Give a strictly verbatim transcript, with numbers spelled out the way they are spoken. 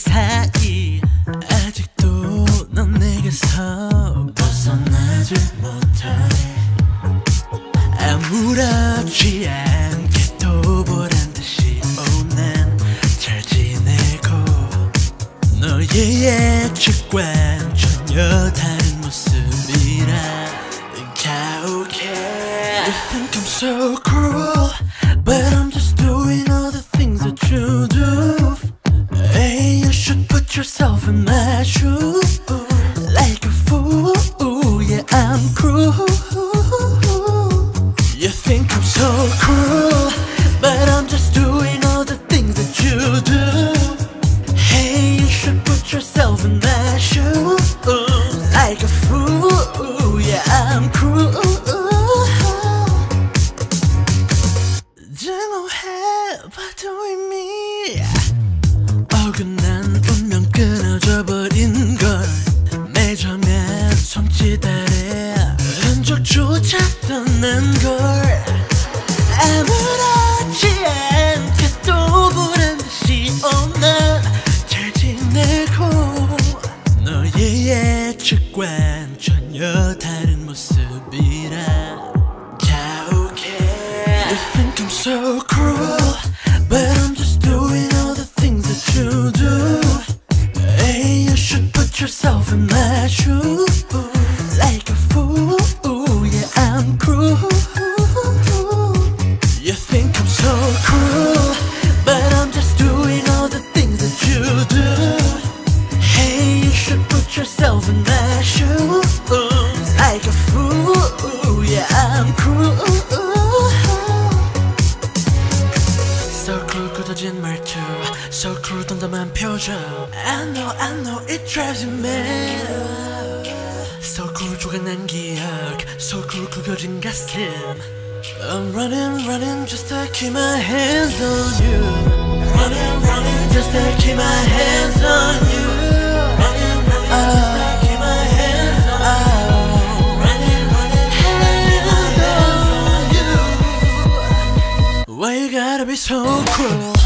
사이 아직도 넌 내게서 벗어나질 못해. 아무렇지 않게 또 보란듯이 오난 잘 지내고 너의 예측과는 전혀 다른 모습이라 가혹해. You think I'm so cruel, but I'm just doing all the things that you do. Hey, you should put yourself in my shoes. Like a fool, yeah, I'm cruel. You think I'm so cruel, but I'm just doing all the things that you do. Hey, you should put yourself in my shoes. Like a fool, yeah, I'm cruel. 증오해봐도 이미 어긋난 운명 끊어져 버린 걸. 매정한 손짓 아래 흔적조차 없는 걸. 아무렇지 않게 또 보란 듯이 오나 잘 지내고 너의 예측과는 전혀 다른 모습이라 가혹해. You think I'm so cruel, but I'm just doing all the things that you do. Hey, you should put yourself in my shoes. Like a fool, yeah, I'm cruel. You think I'm so cruel, but I'm just doing all the things that you do. Hey, you should put yourself in my shoes. Like a fool, yeah, I'm cruel. So cruel 굳어진 말투, so cruel 덤덤한 표정. I know, I know it drives you mad. So cruel 조각난 기억, so cruel 구겨진 가슴. I'm running, running just to keep my hands on you. Running, running just to keep my hands on you. Running, running just to keep my hands on you. Running, running hands on you. Why you gotta be so cruel?